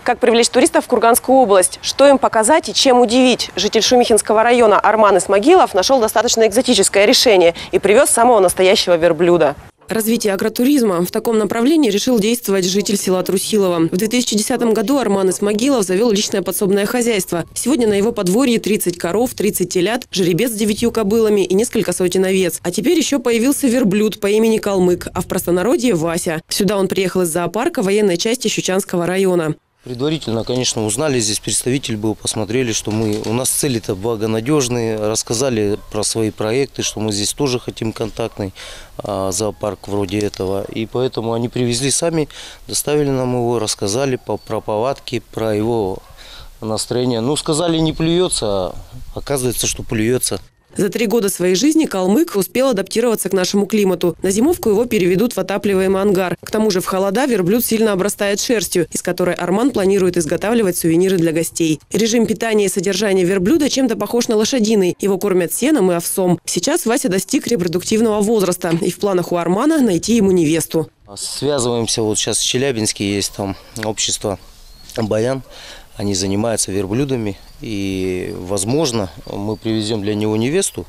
Как привлечь туристов в Курганскую область? Что им показать и чем удивить? Житель Шумихинского района Арман Исмагилов нашел достаточно экзотическое решение и привез самого настоящего верблюда. Развитие агротуризма в таком направлении решил действовать житель села Трусилово. В 2010 году Арман Исмагилов завел личное подсобное хозяйство. Сегодня на его подворье 30 коров, 30 телят, жеребец с 9 кобылами и несколько сотен овец. А теперь еще появился верблюд по имени Калмык, а в простонародье Вася. Сюда он приехал из зоопарка военной части Щучанского района. Предварительно, конечно, узнали, здесь представитель был, посмотрели, что у нас цели-то благонадежные, рассказали про свои проекты, что мы здесь тоже хотим контактный зоопарк вроде этого. И поэтому они привезли сами, доставили нам его, рассказали про повадки, про его настроение. Ну, сказали, не плюется, а оказывается, что плюется. За 3 года своей жизни Калмык успел адаптироваться к нашему климату. На зимовку его переведут в отапливаемый ангар. К тому же в холода верблюд сильно обрастает шерстью, из которой Арман планирует изготавливать сувениры для гостей. Режим питания и содержания верблюда чем-то похож на лошадиный. Его кормят сеном и овсом. Сейчас Вася достиг репродуктивного возраста. И в планах у Армана найти ему невесту. Связываемся, вот сейчас в Челябинске есть там общество «Баян». Они занимаются верблюдами, и, возможно, мы привезем для него невесту,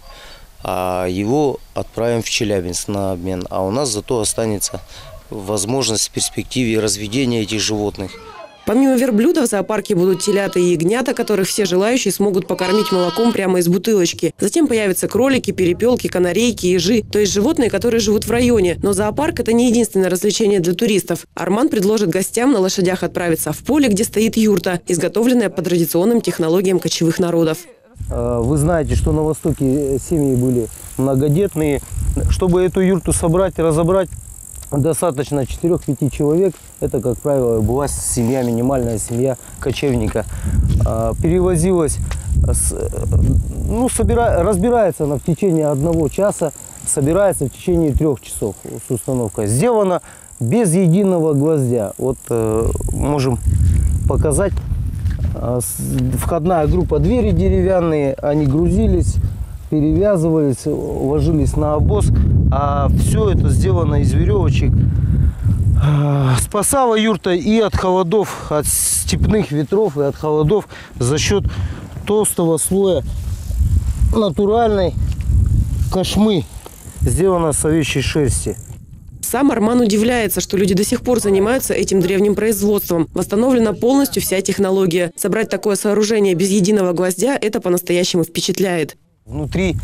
а его отправим в Челябинск на обмен. А у нас зато останется возможность в перспективе разведения этих животных. Помимо верблюда в зоопарке будут телята и ягнята, которых все желающие смогут покормить молоком прямо из бутылочки. Затем появятся кролики, перепелки, канарейки, ежи, то есть животные, которые живут в районе. Но зоопарк – это не единственное развлечение для туристов. Арман предложит гостям на лошадях отправиться в поле, где стоит юрта, изготовленная по традиционным технологиям кочевых народов. Вы знаете, что на Востоке семьи были многодетные. Чтобы эту юрту собрать и разобрать, достаточно 4-5 человек. Это, как правило, была семья, минимальная семья кочевника. Перевозилась, разбирается она в течение 1 часа, собирается в течение 3 часов с установкой. Сделано без единого гвоздя. Вот можем показать. Входная группа, двери деревянные, они грузились, перевязывались, ложились на обоз, а все это сделано из веревочек. Спасала юрта и от холодов, от степных ветров, и от холодов за счет толстого слоя натуральной кошмы, сделана с овечьей шерсти. Сам Арман удивляется, что люди до сих пор занимаются этим древним производством. Восстановлена полностью вся технология. Собрать такое сооружение без единого гвоздя – это по-настоящему впечатляет. Внутри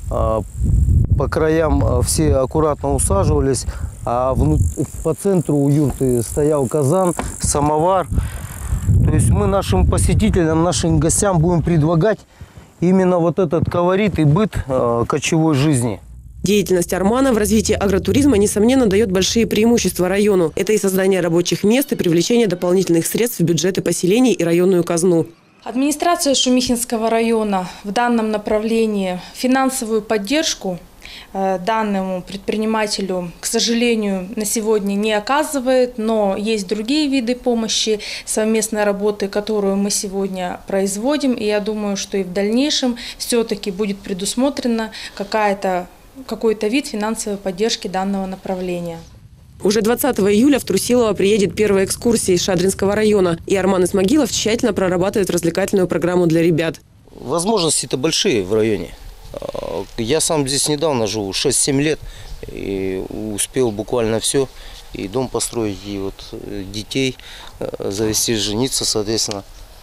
по краям все аккуратно усаживались, а по центру у юрты стоял казан, самовар. То есть мы нашим посетителям, нашим гостям будем предлагать именно вот этот колорит и быт кочевой жизни. Деятельность Армана в развитии агротуризма, несомненно, дает большие преимущества району. Это и создание рабочих мест, и привлечение дополнительных средств в бюджеты поселений и районную казну. Администрация Шумихинского района в данном направлении финансовую поддержку данному предпринимателю, к сожалению, на сегодня не оказывает, но есть другие виды помощи, совместной работы, которую мы сегодня производим. И я думаю, что и в дальнейшем все-таки будет предусмотрено какой-то вид финансовой поддержки данного направления. Уже 20 июля в Трусилово приедет первая экскурсия из Шадринского района. И Арман Исмагилов тщательно прорабатывает развлекательную программу для ребят. Возможности-то большие в районе. Я сам здесь недавно живу, 6-7 лет. И успел буквально все. И дом построить, и вот детей завести, жениться, соответственно.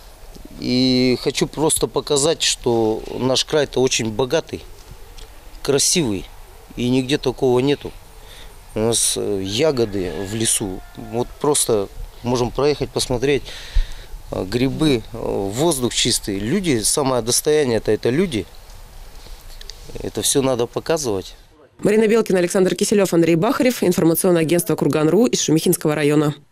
И хочу просто показать, что наш край-то очень богатый, красивый. И нигде такого нету. У нас ягоды в лесу. Вот просто можем проехать, посмотреть. Грибы, воздух чистый. Люди, самое достояние это люди. Это все надо показывать. Марина Белкина, Александр Киселев, Андрей Бахарев. Информационное агентство Курган.ру из Шумихинского района.